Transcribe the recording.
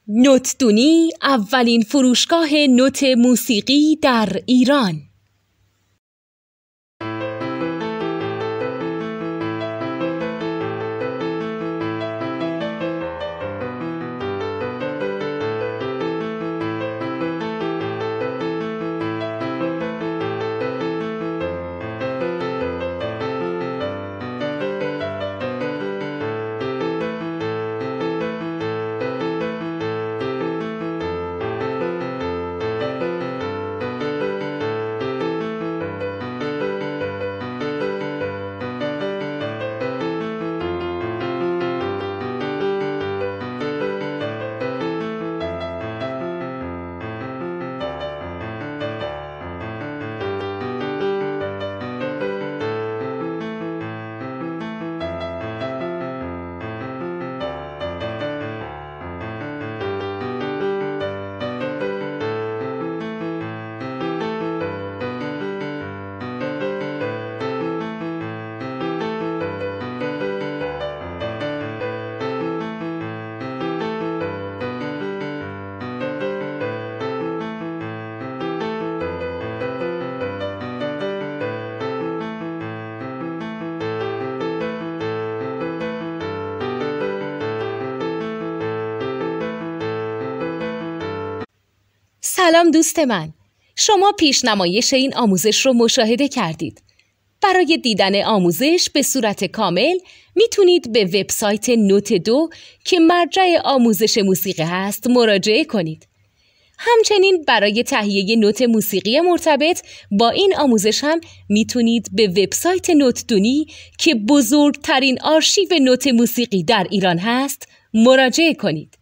نوتدونی اولین فروشگاه نوت موسیقی در ایران. سلام دوست من، شما پیشنمایش این آموزش رو مشاهده کردید. برای دیدن آموزش به صورت کامل میتونید به وبسایت نوت 2 که مرجع آموزش موسیقی هست مراجعه کنید. همچنین برای تهیه نوت موسیقی مرتبط با این آموزش هم میتونید به وبسایت نوتدونی که بزرگترین آرشیو نوت موسیقی در ایران هست مراجعه کنید.